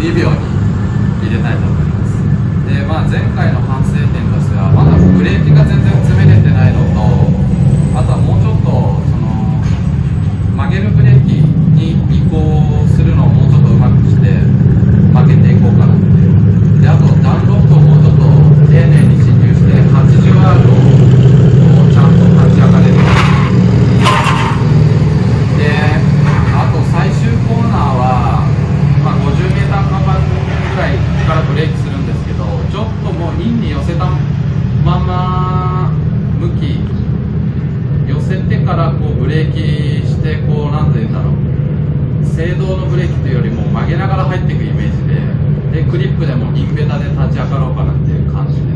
2秒に入れたいと思います。で、前回の反省点としてはまだブレーキが全然詰めれてないのと、あとはもうちょっと曲げるブレーキに移行するのをもうちょっとうまくして曲げていこうかなっていう。で、あとダウンロッドをもうちょっと丁寧に進入して 80R をちゃんと立ち上がれる。で、あと最終コーナーは、50m カバーぐらいからブレーキするんですけど、ちょっともうインに寄せたまま向き寄せてからこうブレーキしてこうなんていうんだろう、制動のブレーキというよりも曲げながら入っていくイメージで、クリップでもインベタで立ち上がろうかなっていう感じです。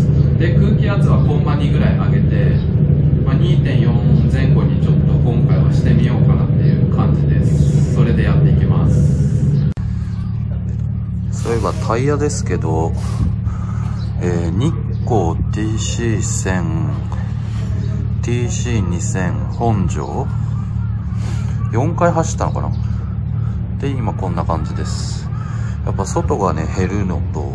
で、空気圧はコンマ2ぐらい上げて、2.4 前後にちょっと今回はしてみようかなっていう感じです。それでやっていきます。そういえばタイヤですけど、日光 TC1000 TC2000 本庄4回走ったのかな。で今こんな感じです。やっぱ外がね減るのと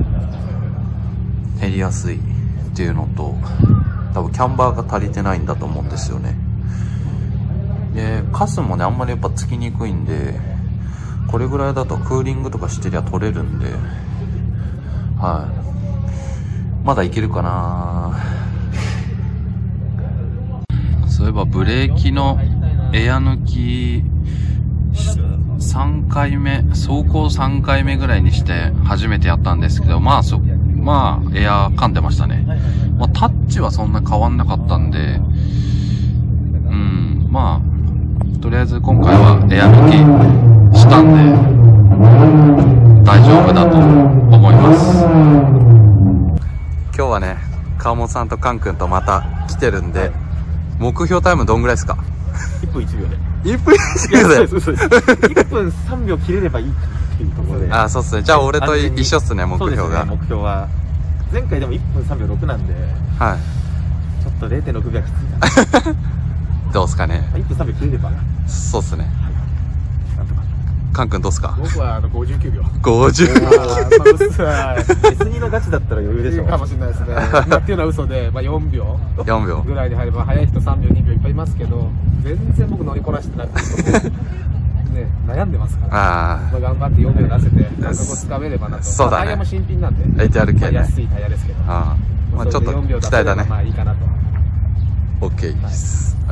減りやすいっていうのと、多分キャンバーが足りてないんだと思うんですよね。でカスもねあんまりやっぱつきにくいんで、これぐらいだとクーリングとかしてりゃ取れるんで、はい、まだいけるかな。そういえばブレーキのエア抜き3回目、走行3回目ぐらいにして初めてやったんですけど、エア噛んでましたね。タッチはそんな変わんなかったんで、とりあえず今回はエア抜きしたんで大丈夫だと思います。今日はね、川本さんとカン君とまた来てるんで、目標タイムどんぐらいですか ？1分1秒で。 1分1秒で。 1分3秒切れればいいっていうところで。 そうっすね。じゃあ俺と一緒っすね、目標が。 目標は。前回でも1分3秒6なんで、はい。ちょっと 0.6 秒きついな。 どうっすかね。 1分3秒切れれば。 そうっすね。なんとか。カン君どうっすか？ 僕は59秒。 50。 S2 のガチだったら余裕でしょ。 かもしれないですね。っていうのは嘘で、4秒。 4秒。 ぐらいで入れば、早い人3秒、2秒いっぱいいますけど、全然僕乗りこなしてなくて、ね、悩んでますから。頑張って4秒出せて、感覚をつかめればなと。 そうだね。 タイヤも新品なんで。 HRK ね。 安いタイヤですけど。 ちょっと期待だね。 いいかなと。 OK です。はい。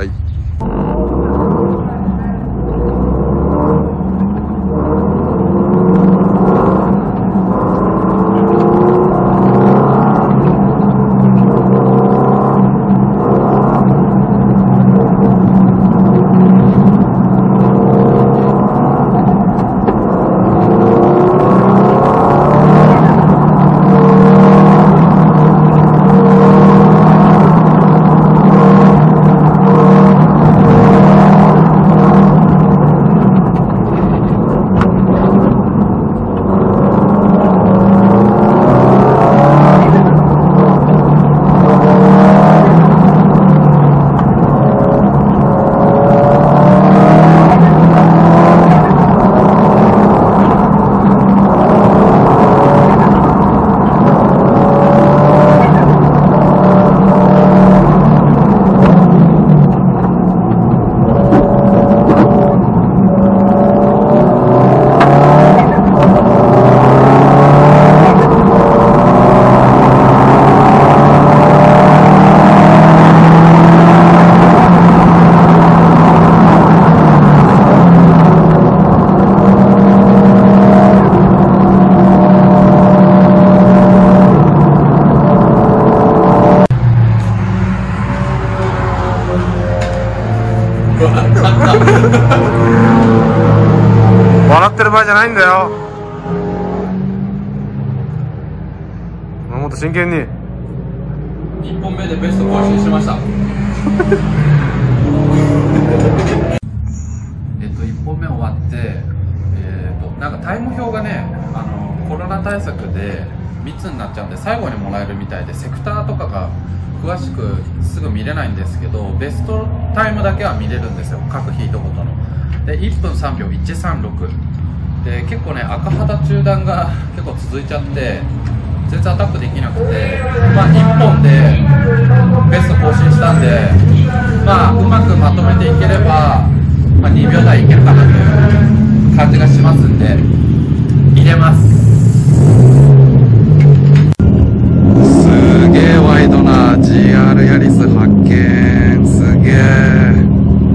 笑ってる場合じゃないんだよ。もっと真剣に。 1本目でベスト更新しました1本目終わって、なんかタイム表がね、コロナ対策で密になっちゃうんで最後にもらえるみたいで、セクターとかが詳しくすぐ見れないんですけど、ベストタイムだけは見れるんですよ、各ヒートごとの。で1分3秒136 で結構ね赤肌中断が結構続いちゃって全然アタックできなくて、まあ、1本でベスト更新したんで、まあ、うまくまとめていければ、まあ、2秒台いけるかなという感じがしますんで入れます。すげえワイドな GR ヤリス発見。すげえ。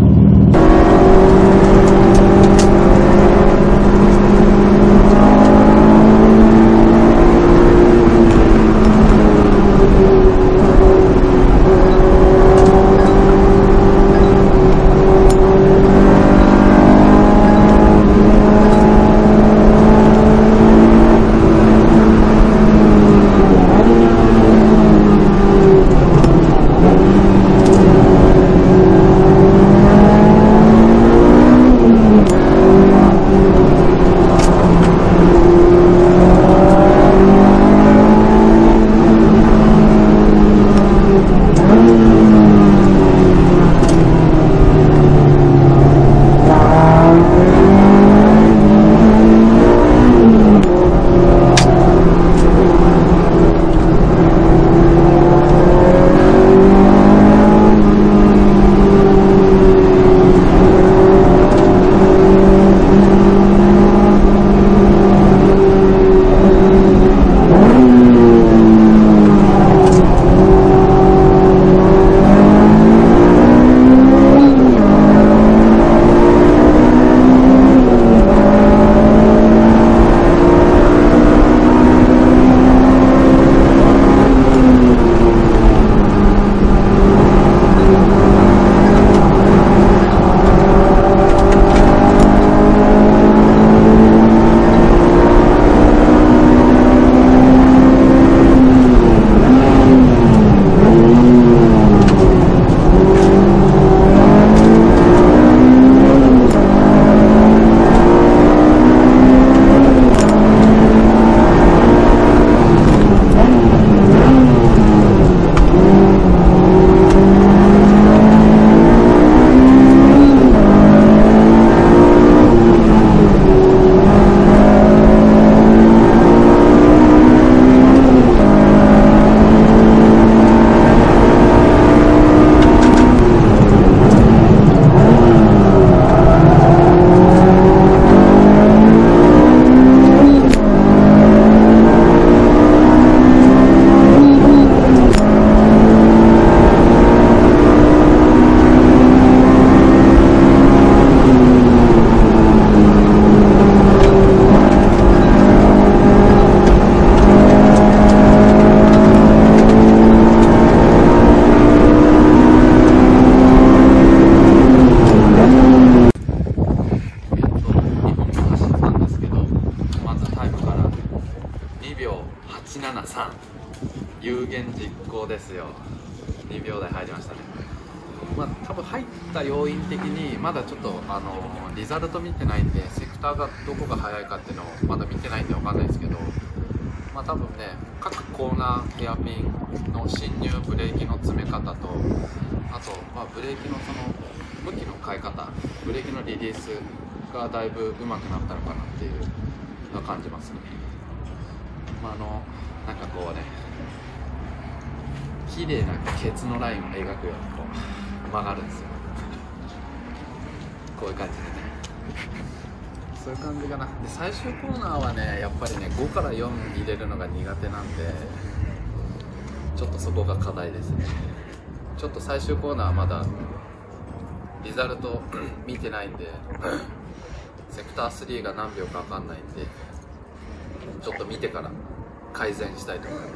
有言実行ですよ。2秒台入りましたね。まあ多分入った要因的にまだちょっとリザルト見てないんで、セクターがどこが速いかっていうのをまだ見てないんで分かんないですけど、まあ多分ね、各コーナーヘアピンの進入ブレーキの詰め方と、あと、まあ、ブレーキのその向きの変え方、ブレーキのリリースがだいぶ上手くなったのかなっていうのを感じますね。まあなんかこうね、綺麗なケツのラインを描くようにこう曲がるんですよ。こういう感じでね、そういう感じかな。で最終コーナーはね、やっぱりね5から4入れるのが苦手なんで、ちょっとそこが課題ですね。ちょっと最終コーナーはまだリザルト見てないんで、セクター3が何秒か分かんないんで、ちょっと見てから改善したいと思います。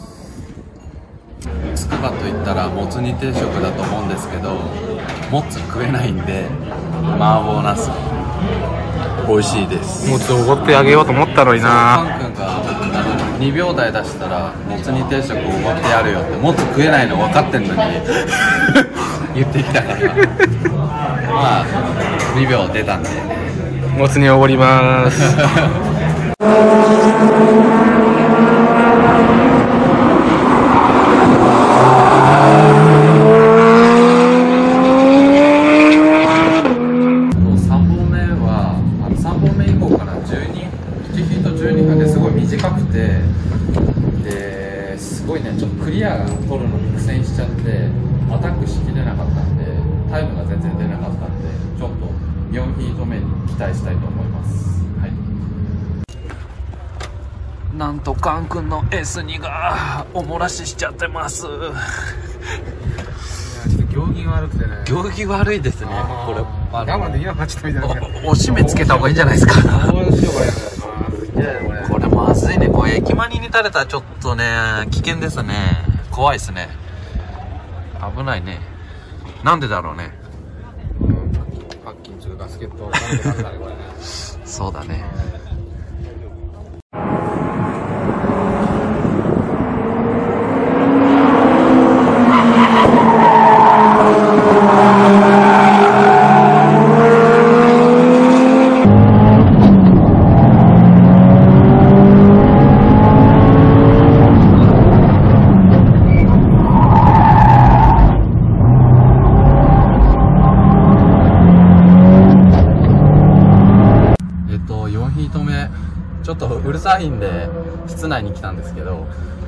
つくばといったらもつ煮定食だと思うんですけど、もつ食えないんで麻婆ナス美味しいです。 もつおごってあげようと思ったのにな。 パン君が2秒台出したらもつ煮定食おごってやるよって、もつ食えないの分かってんのに言ってきたからまあ2秒出たんでもつ煮おごります 3本目以降から12 クリア取るのに苦戦しちゃってアタックしきれなかったんで、タイムが全然出なかったんで、ちょっと4ヒート目に期待したいと思います。はい。 なんとカン君の S2 がおもらししちゃってます。 ちょっと行儀悪くてね。 行儀悪いですね。これ我慢できなかったみたいな。 おしめつけた方がいいんじゃないですか。 どうしようこれまずいね。これ駅前に垂れたらちょっとね、危険ですね。怖いですね。危ないね。なんでだろうね。 パッキンというかガスケットなんだねこれね。 そうだね。 ちょっとうるさいんで室内に来たんですけど、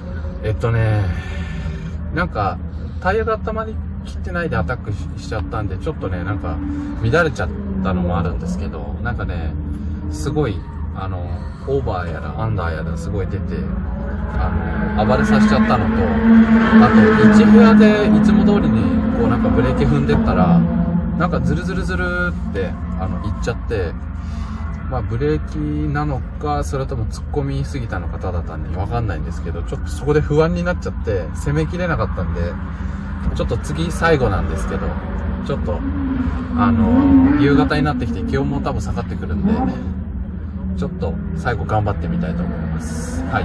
なんかタイヤが温まりきってないでアタック しちゃったんで、ちょっとねなんか乱れちゃったのもあるんですけど、なんかねすごいオーバーやらアンダーやらすごい出て暴れさせちゃったのと、あと1部屋でいつも通りにこうなんかブレーキ踏んでったらなんかズルズルズルって行っちゃって、まあブレーキなのかそれとも突っ込みすぎたのかただ単にわかんないんですけど、ちょっとそこで不安になっちゃって攻めきれなかったんで、ちょっと次最後なんですけど、ちょっと夕方になってきて気温も多分下がってくるんで、ちょっと最後頑張ってみたいと思います。はい。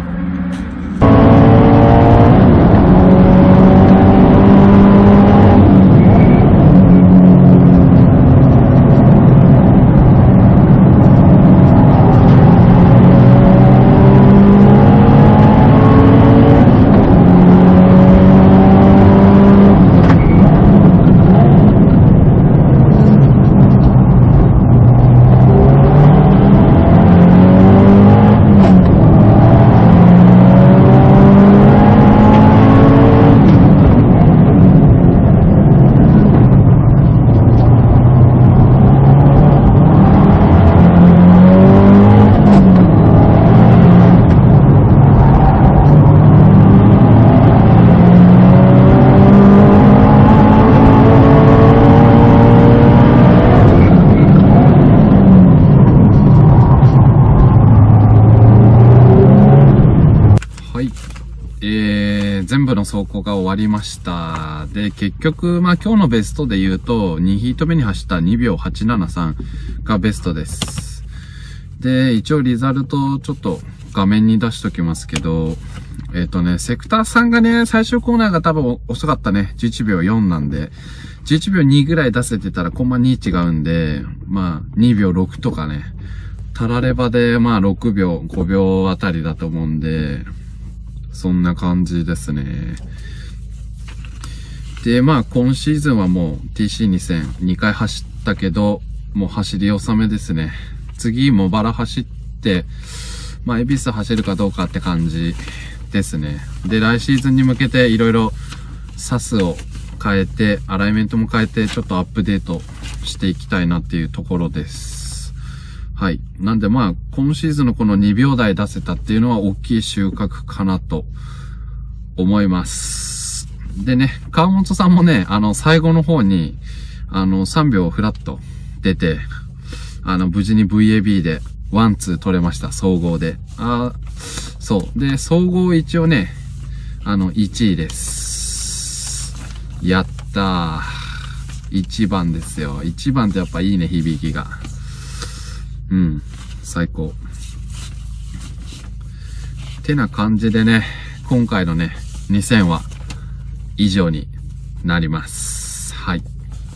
全部の走行が終わりました。で、結局、まあ今日のベストで言うと、2ヒート目に走った2秒873がベストです。で、一応リザルトちょっと画面に出しときますけど、セクター3がね、最終コーナーが多分遅かったね。11秒4なんで、11秒2ぐらい出せてたらコンマ2違うんで、まあ2秒6とかね、たらればでまあ6秒、5秒あたりだと思うんで、そんな感じですね。で、まあ今シーズンはもう TC2000 2回走ったけど、もう走り納めですね。次、茂原走って、まあ恵比寿走るかどうかって感じですね。で、来シーズンに向けていろいろサスを変えて、アライメントも変えて、ちょっとアップデートしていきたいなっていうところです。はい。なんでまあ、今シーズンのこの2秒台出せたっていうのは大きい収穫かなと思います。でね、川本さんもね、最後の方に、3秒フラッと出て、無事に VAB で1、2取れました。総合で。そう。で、総合一応ね、1位です。やったー。1番ですよ。1番ってやっぱいいね、響きが。うん、最高。てな感じでね、今回のね、2000は以上になります。はい。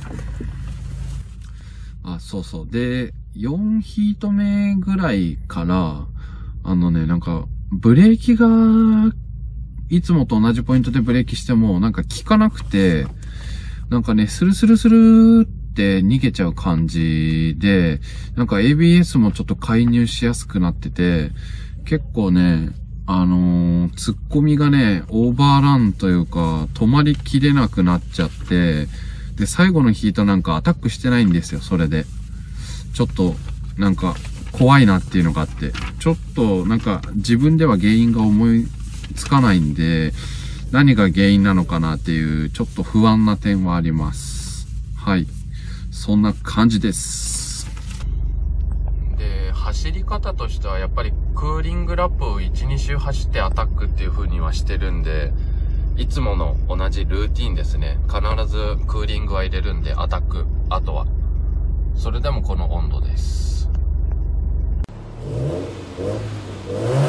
そうそう。で、4ヒート目ぐらいから、なんか、ブレーキが、いつもと同じポイントでブレーキしても、なんか効かなくて、なんかね、スルスルスルって逃げちゃう感じで、なんか ABS もちょっと介入しやすくなってて、結構ね、 突っ込みがね、オーバーランというか、止まりきれなくなっちゃって、で、最後のヒートなんかアタックしてないんですよ、それで。ちょっと、なんか、怖いなっていうのがあって。ちょっと、なんか、自分では原因が思いつかないんで、何が原因なのかなっていう、ちょっと不安な点はあります。はい。そんな感じです。で、走り方としてはやっぱりクーリングラップを1、2周走ってアタックっていう風にはしてるんで、いつもの同じルーティンですね。必ずクーリングは入れるんで、アタック、あとは。それでもこの温度です。